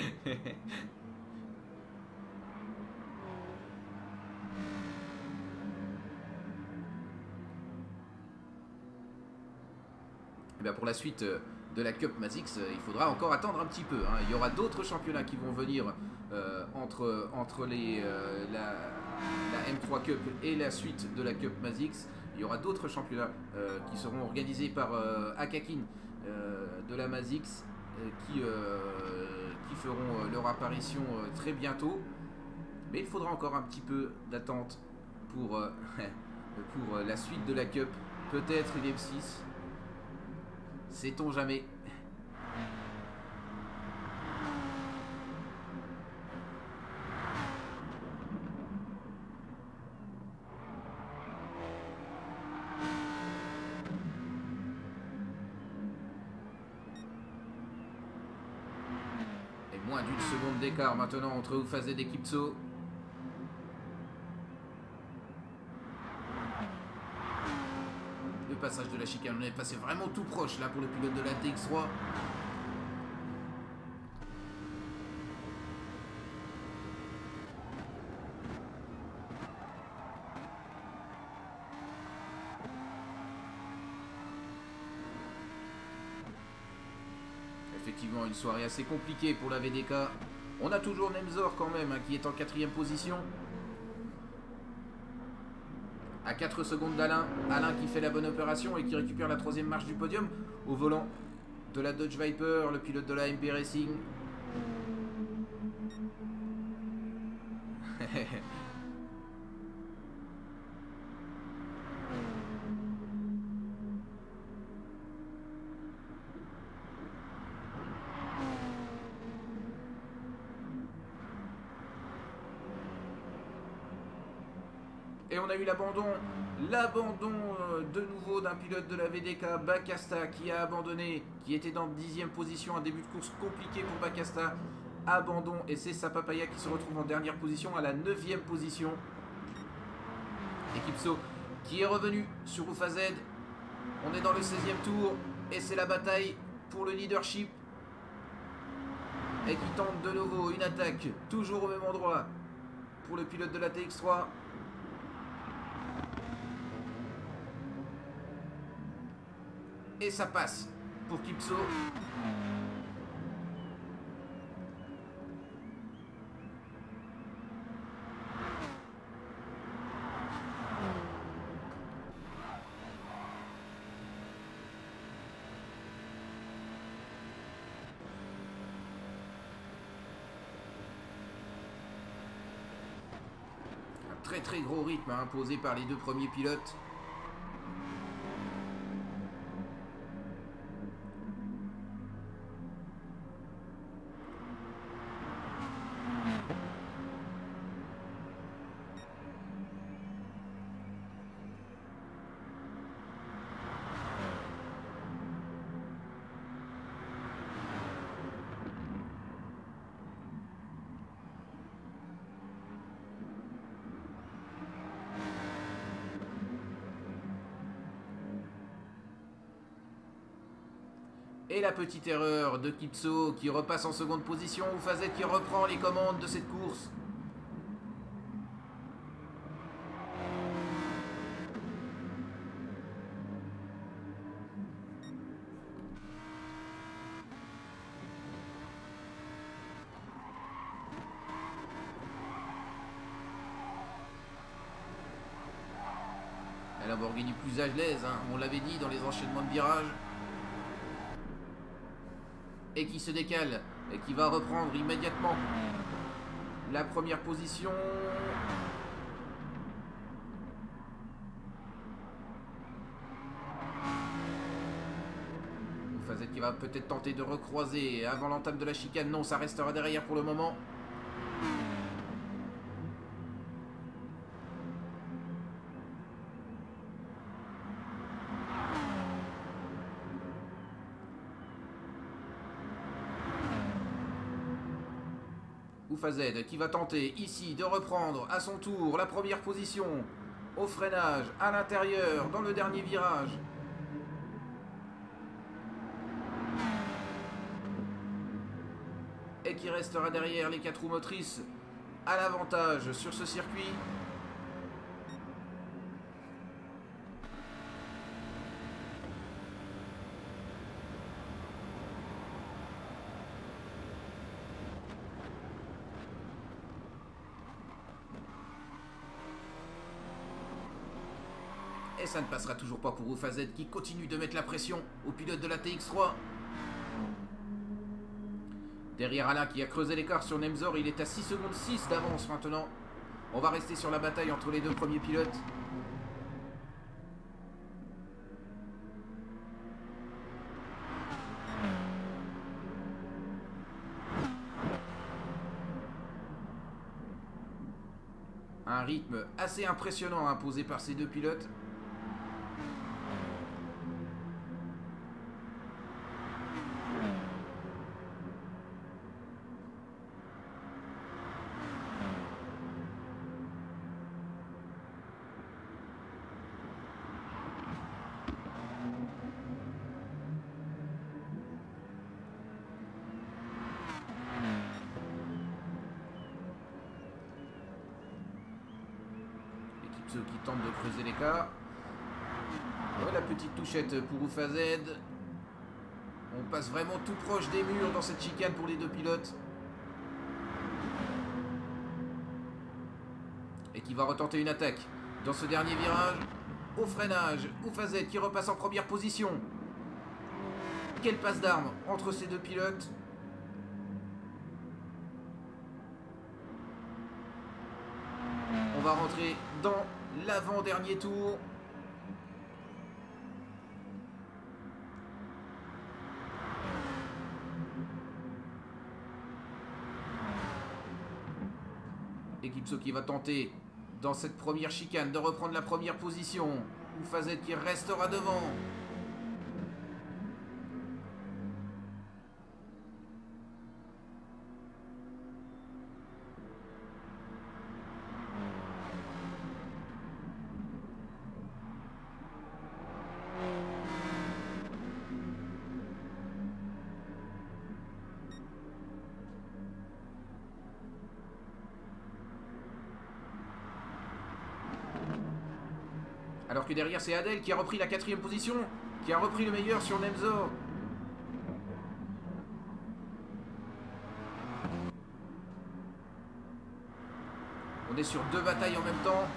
Et bien pour la suite de la Cup Mazix, il faudra encore attendre un petit peu. Hein. Il y aura d'autres championnats qui vont venir entre la M3 Cup et la suite de la Cup Mazix. Il y aura d'autres championnats qui seront organisés par Akakin de la Mazix qui feront leur apparition très bientôt. Mais il faudra encore un petit peu d'attente pour, pour la suite de la Cup. Peut-être une M6. Sait-on jamais. Et moins d'une seconde d'écart maintenant entre Oufazed et Kipso. Le passage de la chicane, on est passé vraiment tout proche là pour le pilote de la TX3. Effectivement, une soirée assez compliquée pour la VDK. On a toujours Nemzor quand même, hein, qui est en 4e position. À 4 secondes d'Alain. Alain qui fait la bonne opération et qui récupère la 3e marche du podium. Au volant de la Dodge Viper, le pilote de la MP Racing. Et on a eu l'abandon de nouveau d'un pilote de la VDK, Bakasta, qui a abandonné, qui était dans 10e position, un début de course compliqué pour Bakasta. Abandon, et c'est Sapapaya qui se retrouve en dernière position, à la 9e position. Et Kipso qui est revenu sur Oufazed. On est dans le 16e tour, et c'est la bataille pour le leadership. Et qui tente de nouveau une attaque, toujours au même endroit, pour le pilote de la TX3. Et ça passe pour Kipso. Un très très gros rythme imposé par les deux premiers pilotes. Et la petite erreur de Kipso qui repasse en seconde position. Oufazed qui reprend les commandes de cette course. La Lamborghini plus agelaise, hein, on l'avait dit dans les enchaînements de virages. Et qui se décale et qui va reprendre immédiatement la première position. Oufazed qui va peut-être tenter de recroiser avant l'entame de la chicane. Non, ça restera derrière pour le moment. Oufazed qui va tenter ici de reprendre à son tour la première position au freinage à l'intérieur dans le dernier virage. Et qui restera derrière les 4 roues motrices à l'avantage sur ce circuit. Et ça ne passera toujours pas pour Oufazed qui continue de mettre la pression au pilote de la TX3. Derrière Alain qui a creusé l'écart sur Nemzor, il est à 6 secondes 6 d'avance maintenant. On va rester sur la bataille entre les deux premiers pilotes. Un rythme assez impressionnant imposé par ces deux pilotes. Qui tente de creuser l'écart. Oh, la petite touchette pour Oufazed. On passe vraiment tout proche des murs dans cette chicane pour les deux pilotes. Et qui va retenter une attaque dans ce dernier virage. Au freinage, Oufazed qui repasse en première position. Quelle passe d'armes entre ces deux pilotes. On va rentrer dans l'avant-dernier tour. Ekipso qui va tenter dans cette première chicane de reprendre la première position. Oufazed qui restera devant. Alors que derrière c'est Adel qui a repris la 4e position, qui a repris le meilleur sur Nemzor. On est sur deux batailles en même temps.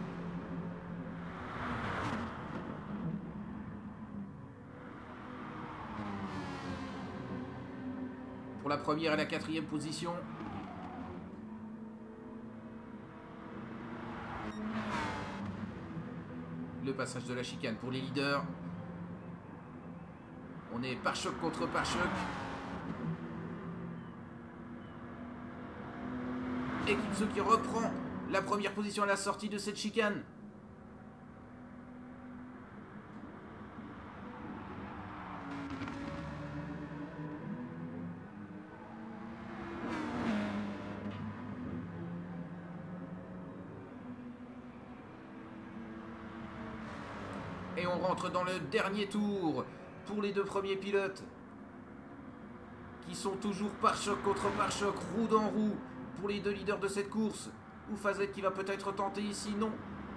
Pour la première et la 4e position. Le passage de la chicane pour les leaders. On est pare-choc contre pare-choc. Ekipso qui reprend la première position à la sortie de cette chicane. Et on rentre dans le dernier tour pour les deux premiers pilotes qui sont toujours pare-choc contre pare-choc, roue dans roue pour les deux leaders de cette course. Oufazed qui va peut-être tenter ici, non.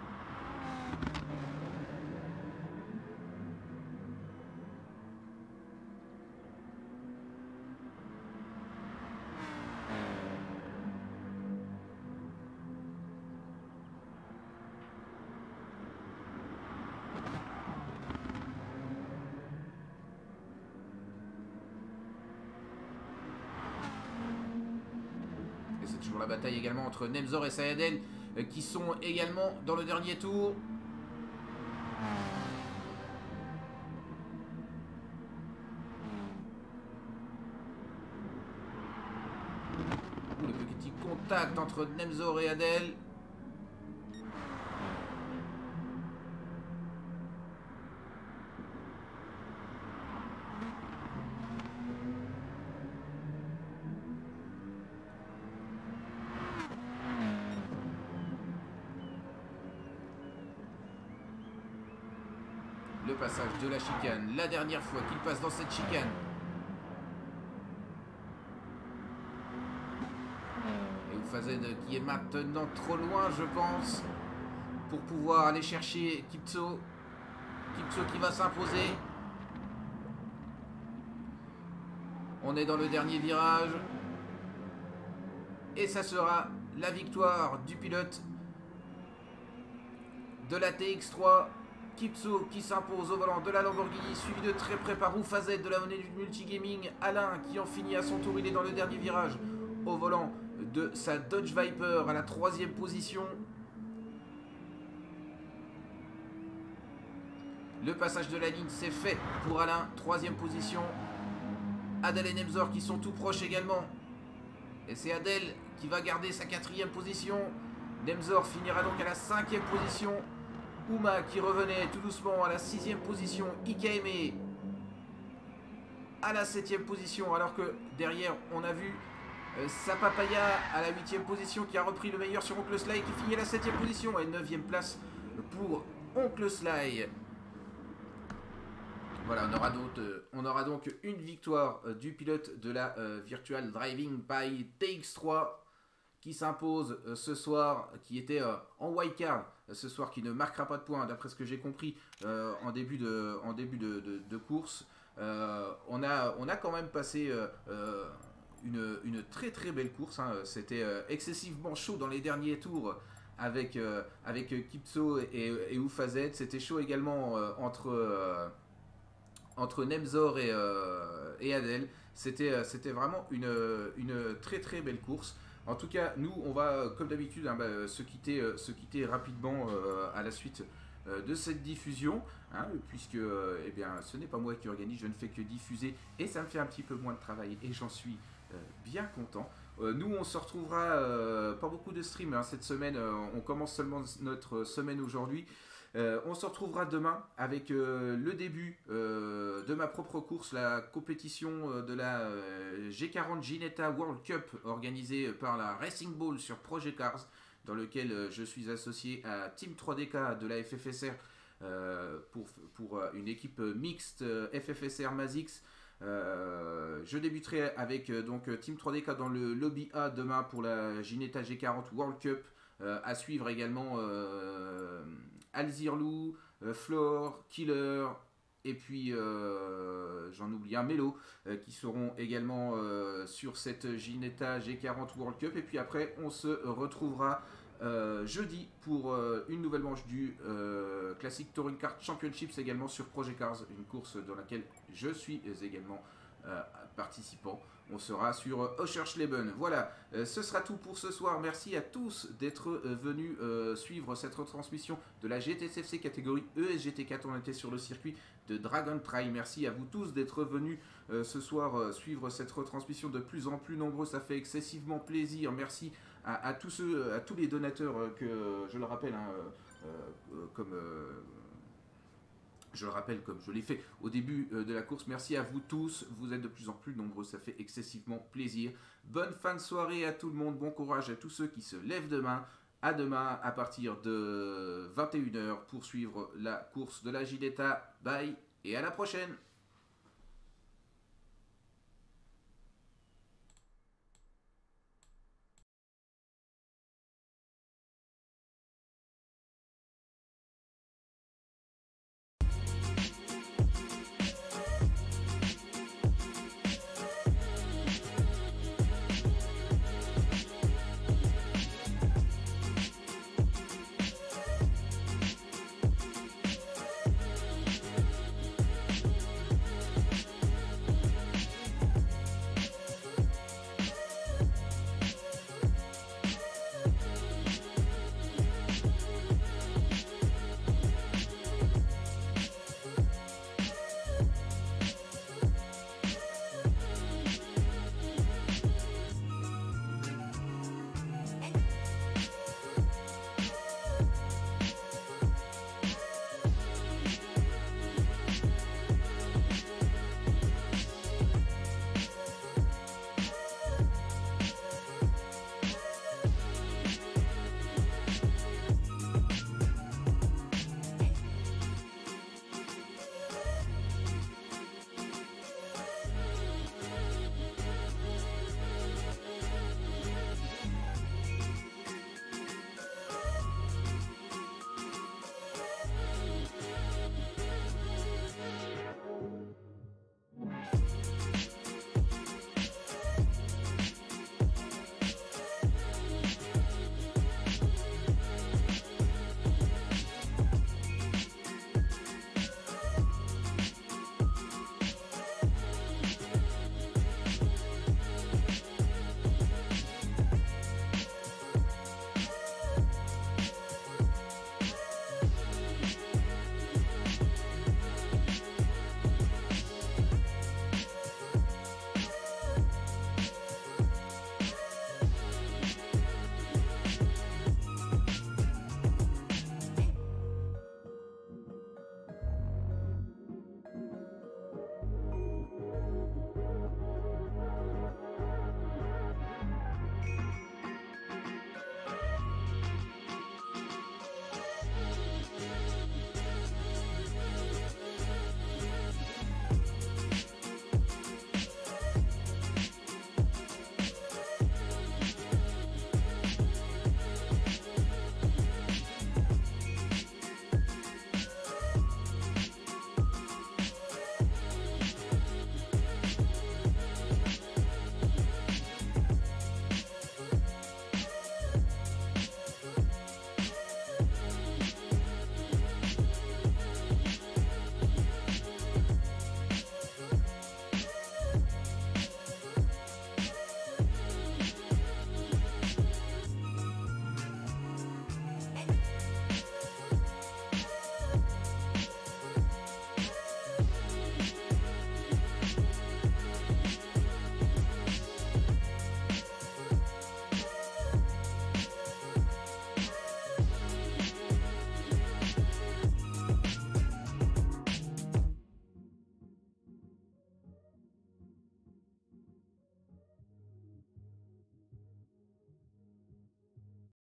Toujours la bataille également entre Nemzor et Sayadel qui sont également dans le dernier tour. Le petit contact entre Nemzor et Adel. le passage de la chicane, la dernière fois qu'il passe dans cette chicane. Et Oufazed qui est maintenant trop loin, je pense, pour pouvoir aller chercher Kipso. Kipso qui va s'imposer. On est dans le dernier virage. Et ça sera la victoire du pilote de la TX3. Kipso qui s'impose au volant de la Lamborghini, suivi de très près par Oufazed de la monnaie du multigaming. Alain qui en finit à son tour, il est dans le dernier virage au volant de sa Dodge Viper à la 3e position. Le passage de la ligne c'est fait pour Alain, 3e position. Adel et Nemzor qui sont tout proches également. Et c'est Adel qui va garder sa 4e position. Nemzor finira donc à la 5e position. Ouma qui revenait tout doucement à la 6e position. Ikaeme à la 7e position. Alors que derrière on a vu Sapapaya à la 8e position qui a repris le meilleur sur Oncle Sly qui finit à la 7e position. Et 9e place pour Oncle Sly. Voilà, on aura donc une victoire du pilote de la Virtual Driving by TX3 qui s'impose ce soir, qui était en wildcard ce soir, qui ne marquera pas de points d'après ce que j'ai compris en début de course. On a quand même passé une très très belle course, hein. C'était excessivement chaud dans les derniers tours avec Kipso et Oufazed. C'était chaud également entre Nemzor et Adel. C'était vraiment une très très belle course. En tout cas, nous, on va, comme d'habitude, se quitter rapidement à la suite de cette diffusion, hein, puisque eh bien, ce n'est pas moi qui organise, je ne fais que diffuser, et ça me fait un petit peu moins de travail, et j'en suis bien content. Nous, on se retrouvera, pas beaucoup de streams hein, cette semaine, on commence seulement notre semaine aujourd'hui. On se retrouvera demain avec le début de ma propre course, la compétition de la G40 Ginetta World Cup organisée par la Racing Ball sur Project Cars, dans lequel je suis associé à Team 3DK de la FFSR pour une équipe mixte FFSR Mazix. Je débuterai avec donc Team 3DK dans le lobby A demain pour la Ginetta G40 World Cup. À suivre également Alzirlou, Flore, Killer et puis j'en oublie un, Melo qui seront également sur cette Ginetta G40 World Cup. Et puis après on se retrouvera jeudi pour une nouvelle manche du Classic Touring Car Championships également sur Project Cars, une course dans laquelle je suis également participant. On sera sur Oschersleben. Voilà, ce sera tout pour ce soir. Merci à tous d'être venus suivre cette retransmission de la GTSFC catégorie ESGT4. On était sur le circuit de Dragon Trail. Merci à vous tous d'être venus ce soir suivre cette retransmission de plus en plus nombreux. Ça fait excessivement plaisir. Merci à tous les donateurs que je le rappelle, hein, comme je l'ai fait au début de la course. Merci à vous tous, vous êtes de plus en plus nombreux, ça fait excessivement plaisir. Bonne fin de soirée à tout le monde, bon courage à tous ceux qui se lèvent demain. À demain à partir de 21 h pour suivre la course de la Ginetta. Bye et à la prochaine.